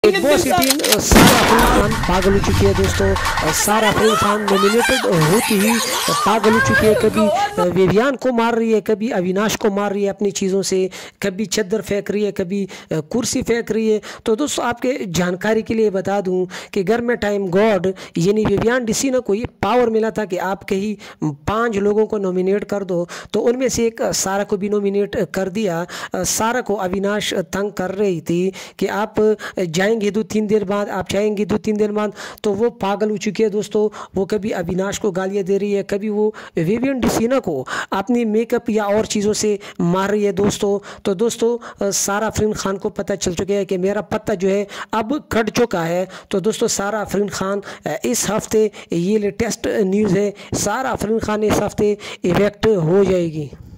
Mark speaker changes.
Speaker 1: Big boss 18 सारा अफरीन खान पागल हो चुकी है दोस्तों। सारा अफरीन खान नॉमिनेटेड होती ही पागल हो चुकी है। कभी विवियान को मार रही है, कभी अविनाश को मार रही है अपनी चीज़ों से, कभी चद्दर फेंक रही है, कभी कुर्सी फेंक रही है। तो दोस्तों आपके जानकारी के लिए बता दूं कि घर में टाइम गॉड यानी विवियान डिसीना को ये पावर मिला था कि आप कहीं 5 लोगों को नॉमिनेट कर दो, तो उनमें से एक सारा को भी नॉमिनेट कर दिया। सारा को अविनाश तंग कर रही थी कि आप जाएंगे 2-3 दिन बाद, आप जाएंगे 2-3 दिन बाद। तो वो पागल हो चुकी है दोस्तों। वो कभी अविनाश को गालियाँ दे रही है, कभी वो विवियन डिसीना को अपनी मेकअप या और चीज़ों से मार रही है दोस्तों। तो दोस्तों सारा अफरीन खान को पता चल चुका है कि मेरा पत्ता जो है अब कट चुका है। तो दोस्तों सारा अफरीन खान इस हफ्ते, ये लेटेस्ट न्यूज़ है, सारा अफरीन खान इस हफ्ते इवेक्ट हो जाएगी।